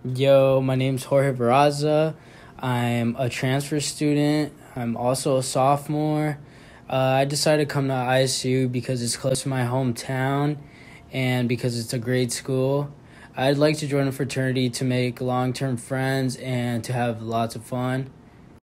Yo, my name's Jorge Barraza. I'm a transfer student. I'm also a sophomore. I decided to come to ISU because it's close to my hometown and because it's a great school. I'd like to join a fraternity to make long-term friends and to have lots of fun.